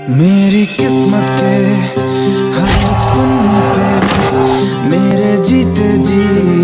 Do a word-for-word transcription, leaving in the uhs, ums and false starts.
मेरी किस्मत के हर एक पन्ने पे मेरे जीते जी